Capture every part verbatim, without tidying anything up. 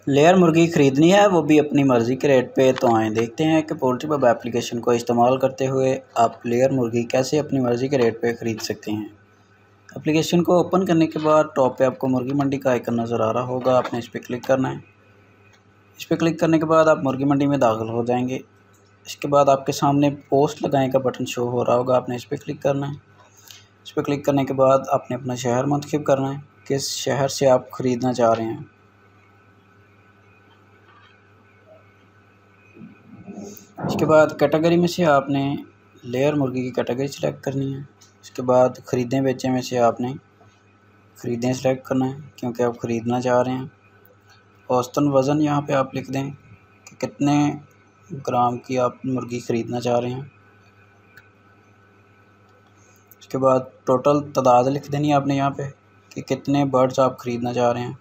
Layer मुर्गी ख़रीदनी है, वो भी अपनी मर्ज़ी के रेट पे। तो आएँ देखते हैं कि पोल्ट्री पब एप्लीकेशन को इस्तेमाल करते हुए आप लेयर मुर्गी कैसे अपनी मर्ज़ी के रेट पे ख़रीद सकते हैं। एप्लीकेशन को ओपन करने के बाद टॉप पे आपको मुर्गी मंडी का आइकन नज़र आ रहा होगा, आपने इस पर क्लिक करना है। इस पर क्लिक करने के बाद आप मुर्गी मंडी में दाखिल हो जाएंगे। इसके बाद आपके सामने पोस्ट लगाएँ का बटन शो हो रहा होगा, आपने इस पर क्लिक करना है। इस पर क्लिक करने के बाद आपने अपना शहर मुंतखब करना है, किस शहर से आप ख़रीदना चाह रहे हैं। इसके बाद कैटेगरी में से आपने लेयर मुर्गी की कैटेगरी सिलेक्ट करनी है। इसके बाद ख़रीदें बेचें में से आपने ख़रीदें सिलेक्ट करना है, क्योंकि आप ख़रीदना चाह रहे हैं। औसतन वज़न यहाँ पे आप लिख दें कि कितने ग्राम की आप मुर्गी ख़रीदना चाह रहे हैं। इसके बाद टोटल तादाद लिख देनी है आपने यहाँ पे कि कितने बर्ड्स आप ख़रीदना चाह रहे हैं।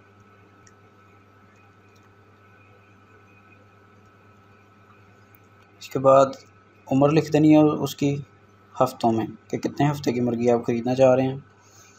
इसके बाद उम्र लिख देनी है उसकी हफ़्तों में कि कितने हफ़्ते की मुर्गी आप ख़रीदना चाह रहे हैं।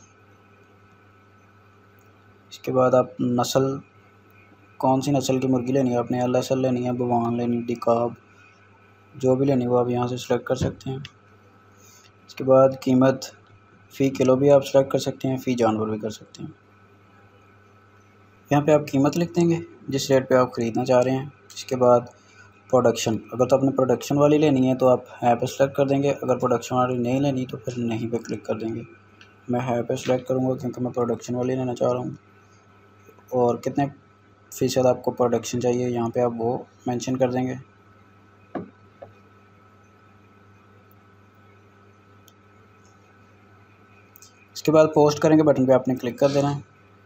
इसके बाद आप नस्ल, कौन सी नस्ल की मुर्गी लेनी है आपने, एल एस एल लेनी है, बवान लेनी, डिकाब, जो भी लेनी है वो आप यहाँ से सिलेक्ट कर सकते हैं। इसके बाद कीमत फ़ी किलो भी आप सिलेक्ट कर सकते हैं, फ़ी जानवर भी कर सकते हैं। यहाँ पे आप कीमत लिख देंगे जिस रेट पे आप ख़रीदना चाह रहे हैं। इसके बाद प्रोडक्शन, अगर तो आपने प्रोडक्शन वाली लेनी है तो आप है पे सेलेक्ट कर देंगे, अगर प्रोडक्शन वाली नहीं लेनी तो फिर नहीं पे क्लिक कर देंगे। मैं है पे सेलेक्ट करूँगा क्योंकि मैं प्रोडक्शन वाली लेना चाह रहा हूँ। और कितने फ़ीसद आपको प्रोडक्शन चाहिए यहाँ पे आप वो मेंशन कर देंगे। इसके बाद पोस्ट करेंगे बटन पे आपने क्लिक कर देना है।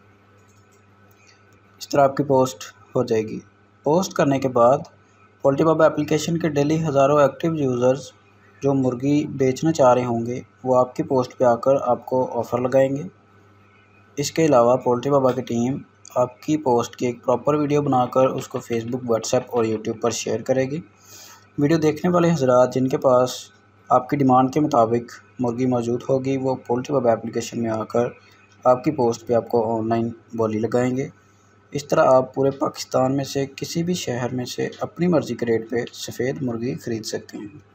इस तरह आपकी पोस्ट हो जाएगी। पोस्ट करने के बाद पोल्ट्री पब एप्लीकेशन के डेली हज़ारों एक्टिव यूज़र्स जो मुर्गी बेचना चाह रहे होंगे वो आपकी पोस्ट पे आकर आपको ऑफ़र लगाएंगे। इसके अलावा पोल्ट्री पब की टीम आपकी पोस्ट की एक प्रॉपर वीडियो बनाकर उसको फेसबुक, व्हाट्सएप और यूट्यूब पर शेयर करेगी। वीडियो देखने वाले हज़रात जिनके पास आपकी डिमांड के मुताबिक मुर्गी मौजूद होगी वो पोल्ट्री पब एप्लीकेशन में आकर आपकी पोस्ट पे आपको ऑनलाइन बोली लगाएंगे। इस तरह आप पूरे पाकिस्तान में से किसी भी शहर में से अपनी मर्ज़ी के रेट पे सफ़ेद मुर्गी ख़रीद सकते हैं।